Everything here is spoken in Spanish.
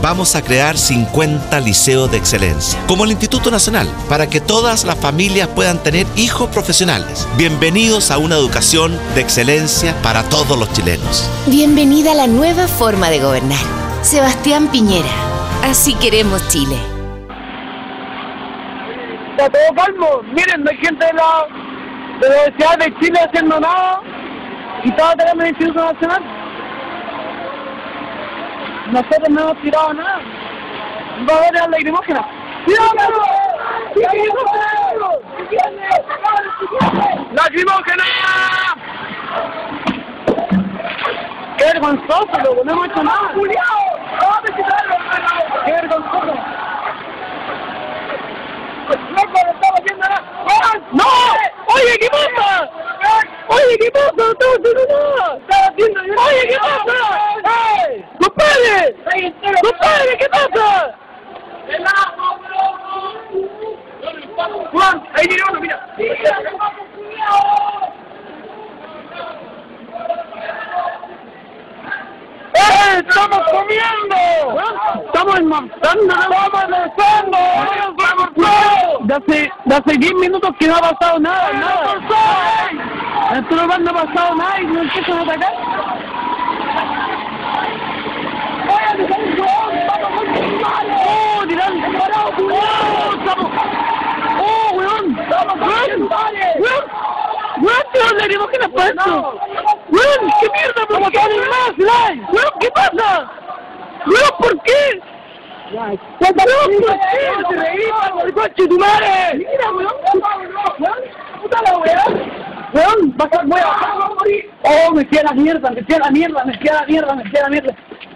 vamos a crear 50 liceos de excelencia, como el Instituto Nacional, para que todas las familias puedan tener hijos profesionales. Bienvenidos a una educación de excelencia para todos los chilenos. Bienvenida a la nueva forma de gobernar. Sebastián Piñera. Así queremos Chile. Está todo calmo. Miren, no hay gente de la Universidad de Chile haciendo nada y todos tenemos el Instituto Nacional. Nosotros no hemos tirado nada. Va a haber la lacrimógena. ¡Tíramelo! ¡Lacrimógena! ¡Qué vergonzoso, loco! No hemos hecho nada. ¡Qué vergonzoso! ¡No! ¡Oye, qué pasa! ¡Oye, qué pasa! ¡No estamos haciendo nada! ¡Oye, qué pasa! ¡Hey! ¡Compadre! ¡Compadre, qué pasa! ¡Juan! ¡Ahí viene uno, mira! ¡Estamos comiendo! ¡Estamos almorzando! ¡Estamos almorzando! De hace 10 minutos que no ha pasado nada, nada. En este lugar no ha pasado nada y nos empiezan a atacar. ¡Oh, tirando! ¡Oh, estamos! ¡Oh, weón! ¡Weón, tío, le dimos que nos pasa esto! ¡Weón, qué mierda! ¿Por qué más, Lai? ¡Weón, qué pasa! ¡Weón, por qué! ¡Weón, por qué! ¡Te reímos, por coche, tu madre! ¡Mira, weón! ¡Puta la weá! ¡Weón, vas a morir! ¡Oh, me queda la mierda, me queda la mierda, me queda la mierda, me queda la mierda!